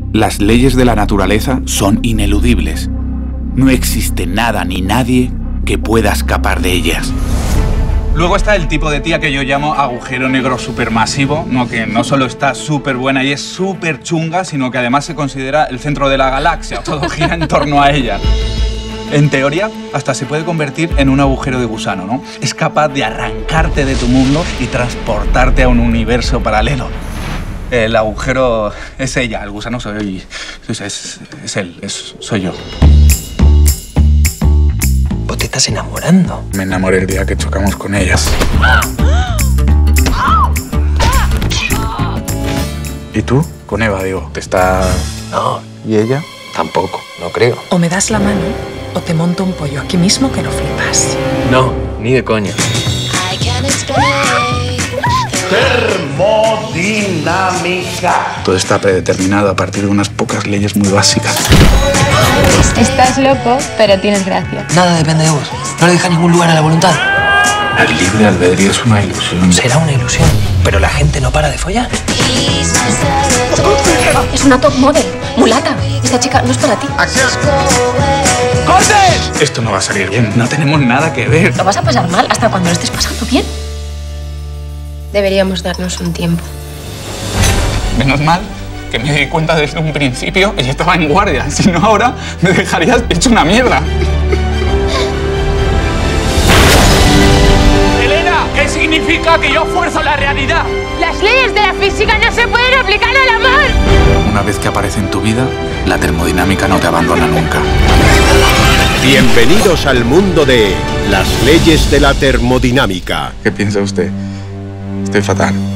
Las leyes de la naturaleza son ineludibles. No existe nada ni nadie que pueda escapar de ellas. Luego está el tipo de tía que yo llamo agujero negro supermasivo, ¿no? Que no solo está súper buena y es súper chunga, sino que además se considera el centro de la galaxia. Todo gira en torno a ella. En teoría, hasta se puede convertir en un agujero de gusano, ¿no? Es capaz de arrancarte de tu mundo y transportarte a un universo paralelo. El agujero es ella, el gusano soy... Es él, soy yo. ¿Vos te estás enamorando? Me enamoré el día que chocamos con ellas. ¿Y tú? Con Eva, digo. ¿Te está...? No. ¿Y ella? Tampoco, no creo. O me das la mano o te monto un pollo aquí mismo que lo flipas. No, ni de coña. Termodinámica. Todo está predeterminado a partir de unas pocas leyes muy básicas. Estás loco, pero tienes gracia. Nada depende de vos. No le deja ningún lugar a la voluntad. El libre albedrío es una ilusión. Será una ilusión, pero la gente no para de follar. Es una top model, mulata. Esta chica no es para ti. ¡Corten! Esto no va a salir bien. No tenemos nada que ver. Lo vas a pasar mal hasta cuando lo estés pasando bien. Deberíamos darnos un tiempo. Menos mal que me di cuenta desde un principio y estaba en guardia. Si no, ahora me dejarías hecho una mierda. Elena, ¿qué significa que yo fuerzo la realidad? Las leyes de la física no se pueden aplicar al amor. Una vez que aparece en tu vida, la termodinámica no te abandona nunca. Bienvenidos al mundo de las leyes de la termodinámica. ¿Qué piensa usted? Estoy fatal.